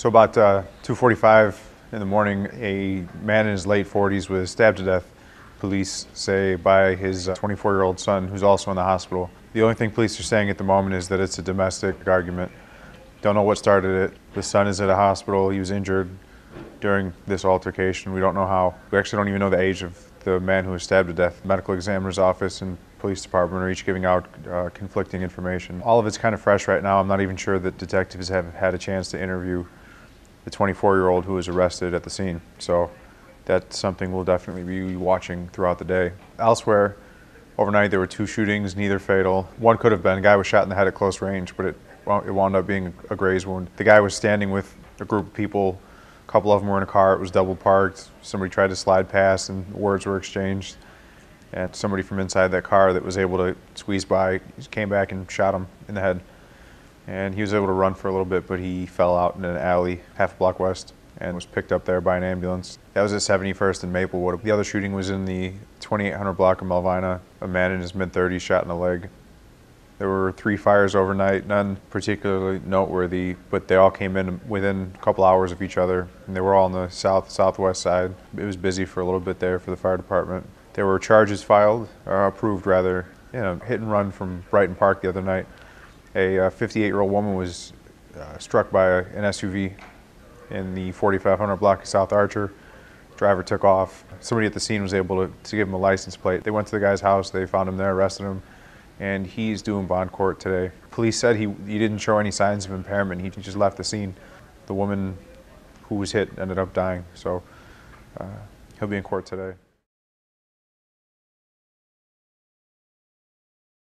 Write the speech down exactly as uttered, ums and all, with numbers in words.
So about uh, two forty-five in the morning, a man in his late forties was stabbed to death, police say, by his twenty-four-year-old son, who's also in the hospital. The only thing police are saying at the moment is that it's a domestic argument. Don't know what started it. The son is at a hospital. He was injured during this altercation. We don't know how. We actually don't even know the age of the man who was stabbed to death. The medical examiner's office and police department are each giving out uh, conflicting information. All of it's kind of fresh right now. I'm not even sure that detectives have had a chance to interview the twenty-four-year-old who was arrested at the scene. So that's something we'll definitely be watching throughout the day. Elsewhere, overnight there were two shootings, neither fatal. One could have been, a guy was shot in the head at close range, but it, well, it wound up being a graze wound. The guy was standing with a group of people. A couple of them were in a car. It was double parked. Somebody tried to slide past and words were exchanged. And somebody from inside that car that was able to squeeze by came back and shot him in the head. And he was able to run for a little bit, but he fell out in an alley half a block west and was picked up there by an ambulance. That was at seventy-first and Maplewood. The other shooting was in the twenty-eight hundred block of Melvina. A man in his mid thirties shot in the leg. There were three fires overnight, none particularly noteworthy, but they all came in within a couple hours of each other, and they were all on the south, southwest side. It was busy for a little bit there for the fire department. There were charges filed, or approved rather, you know, hit and run from Brighton Park the other night. A fifty-eight-year-old woman was uh, struck by a, an S U V in the forty-five hundred block of South Archer. Driver took off. Somebody at the scene was able to, to give him a license plate. They went to the guy's house, they found him there, arrested him, and he's doing bond court today. Police said he, he didn't show any signs of impairment. He just left the scene. The woman who was hit ended up dying, so uh, he'll be in court today.